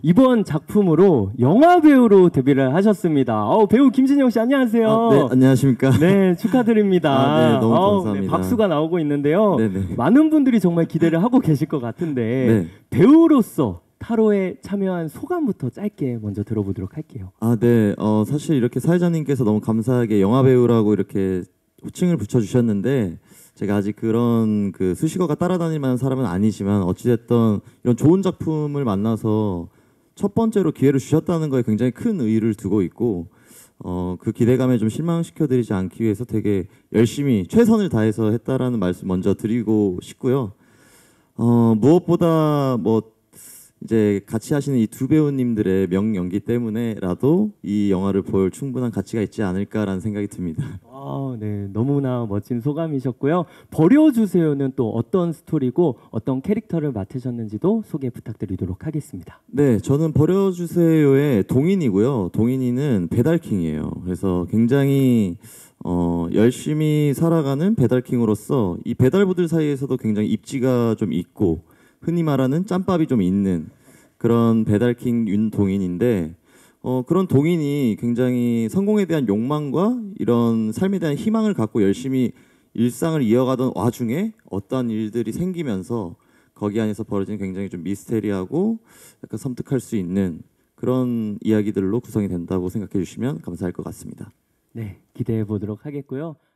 이번 작품으로 영화 배우로 데뷔를 하셨습니다. 배우 김진영 씨 안녕하세요. 네, 안녕하십니까. 네, 축하드립니다. 네, 너무 감사합니다. 네, 박수가 나오고 있는데요. 네네. 많은 분들이 정말 기대를 하고 계실 것 같은데 네. 배우로서 타로에 참여한 소감부터 짧게 먼저 들어보도록 할게요. 네. 사실 이렇게 사회자님께서 너무 감사하게 영화 배우라고 이렇게 호칭을 붙여주셨는데 제가 아직 그런 그 수식어가 따라다닐 만한 사람은 아니지만 어찌됐든 이런 좋은 작품을 만나서 첫 번째로 기회를 주셨다는 거에 굉장히 큰 의의를 두고 있고 그 기대감에 좀 실망시켜드리지 않기 위해서 되게 열심히 최선을 다해서 했다라는 말씀 먼저 드리고 싶고요. 무엇보다 뭐 이제 같이 하시는 이 두 배우님들의 명연기 때문에라도 이 영화를 볼 충분한 가치가 있지 않을까라는 생각이 듭니다. 네, 너무나 멋진 소감이셨고요. 버려주세요는 또 어떤 스토리고 어떤 캐릭터를 맡으셨는지도 소개 부탁드리도록 하겠습니다. 네, 저는 버려주세요의 동인이고요. 동인이는 배달킹이에요. 그래서 굉장히 열심히 살아가는 배달킹으로서 이 배달부들 사이에서도 굉장히 입지가 좀 있고 흔히 말하는 짬밥이 좀 있는 그런 배달킹 윤동인인데 그런 동인이 굉장히 성공에 대한 욕망과 이런 삶에 대한 희망을 갖고 열심히 일상을 이어가던 와중에 어떠한 일들이 생기면서 거기 안에서 벌어진 굉장히 좀 미스테리하고 약간 섬뜩할 수 있는 그런 이야기들로 구성이 된다고 생각해 주시면 감사할 것 같습니다. 네, 기대해 보도록 하겠고요.